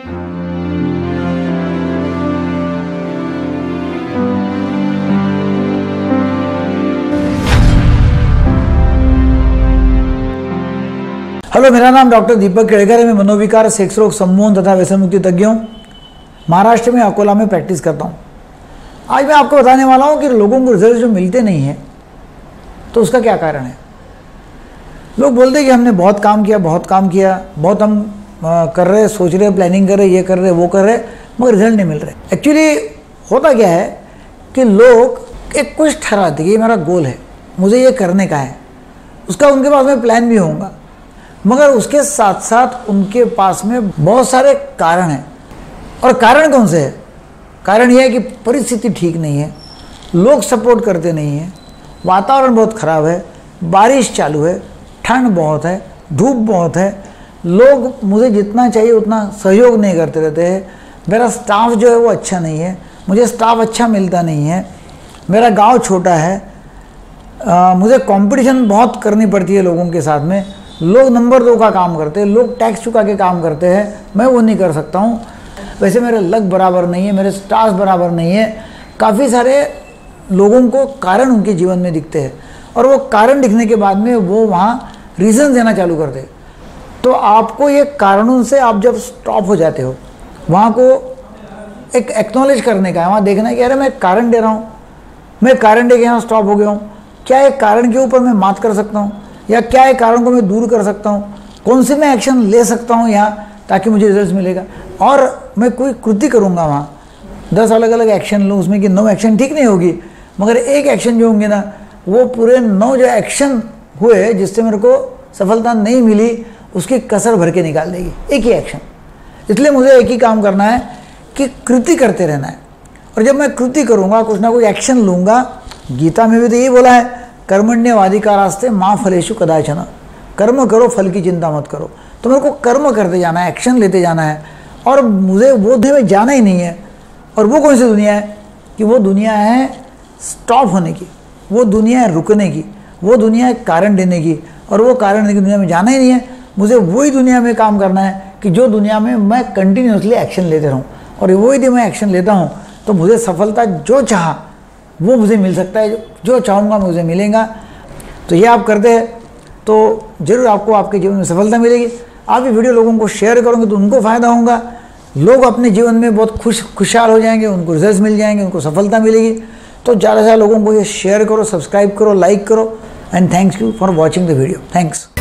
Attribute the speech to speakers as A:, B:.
A: Hello, मेरा नाम doctor दीपक केड़कर है। मैं मनोविकार, सेक्स रोग, सम्मोहन तथा व्यसन मुक्ति तज्ञ हूँ। महाराष्ट्र में अकोला में प्रैक्टिस करता हूँ। आज मैं आपको बताने वाला हूँ कि लोगों को रिजल्ट जो मिलते नहीं हैं तो उसका क्या कारण है। लोग बोलते हैं कि हमने बहुत काम किया, बहुत हम कर रहे, सोच रहे, प्लानिंग कर रहे, ये कर रहे, वो कर रहे, मगर रिजल्ट नहीं मिल रहे। एक्चुअली होता क्या है कि लोग एक कुछ ठहराते कि ये मेरा गोल है, मुझे ये करने का है, उसका उनके पास में प्लान भी होगा, मगर उसके साथ साथ उनके पास में बहुत सारे कारण हैं। और कारण कौन से है? कारण यह है कि परिस्थिति ठीक नहीं है, लोग सपोर्ट करते नहीं हैं, वातावरण बहुत ख़राब है, बारिश चालू है, ठंड बहुत है, धूप बहुत है, लोग मुझे जितना चाहिए उतना सहयोग नहीं करते रहते हैं, मेरा स्टाफ जो है वो अच्छा नहीं है, मुझे स्टाफ अच्छा मिलता नहीं है, मेरा गांव छोटा है, मुझे कंपटीशन बहुत करनी पड़ती है लोगों के साथ में, लोग नंबर 2 का काम करते हैं, लोग टैक्स चुका के काम करते हैं, मैं वो नहीं कर सकता हूँ, वैसे मेरे लक बराबर नहीं है, मेरे स्टार्स बराबर नहीं है। काफ़ी सारे लोगों को कारण उनके जीवन में दिखते हैं और वो कारण दिखने के बाद में वो वहाँ रीज़न देना चालू करते हैं। तो आपको ये कारणों से आप जब स्टॉप हो जाते हो, वहाँ को एक एक्नॉलेज करने का है, वहाँ देखना है कि अरे मैं कारण दे रहा हूँ, मैं कारण दे के यहाँ स्टॉप हो गया हूँ, क्या एक कारण के ऊपर मैं मात कर सकता हूँ या क्या एक कारण को मैं दूर कर सकता हूँ, कौन से मैं एक्शन ले सकता हूँ यहाँ ताकि मुझे रिजल्ट मिलेगा। और मैं कोई कृति करूँगा वहाँ 10 अलग अलग एक्शन लूँ, उसमें कि 9 एक्शन ठीक नहीं होगी, मगर एक एक्शन जो होंगे ना वो पूरे 9 जो एक्शन हुए जिससे मेरे को सफलता नहीं मिली उसकी कसर भर के निकाल देगी एक ही एक्शन। इसलिए मुझे एक ही काम करना है कि कृति करते रहना है। और जब मैं कृति करूँगा, कुछ ना कुछ एक्शन लूँगा, गीता में भी तो यही बोला है, कर्मण्यवाधिका रास्ते माँ फलेषु कदाचन, कर्म करो फल की चिंता मत करो। तो मेरे को कर्म करते जाना है, एक्शन लेते जाना है और मुझे वो दुनिया में जाना ही नहीं है। और वो कौन सी दुनिया है कि वो दुनिया है स्टॉप होने की, वो दुनिया है रुकने की, वो दुनिया है कारण देने की, और वो कारण देने की दुनिया में जाना ही नहीं है। मुझे वही दुनिया में काम करना है कि जो दुनिया में मैं कंटिन्यूसली एक्शन लेते रहूँ, और वही दिन मैं एक्शन लेता हूँ तो मुझे सफलता जो चाहा वो मुझे मिल सकता है, जो चाहूँगा मुझे मिलेगा। तो ये आप करते हैं तो ज़रूर आपको आपके जीवन में सफलता मिलेगी। आप ये वीडियो लोगों को शेयर करोगे तो उनको फ़ायदा होगा, लोग अपने जीवन में बहुत खुशहाल हो जाएंगे, उनको रिजल्ट मिल जाएंगे, उनको सफलता मिलेगी। तो ज़्यादा से ज़्यादा लोगों को ये शेयर करो, सब्सक्राइब करो, लाइक करो, and thanks you for watching the video. Thanks.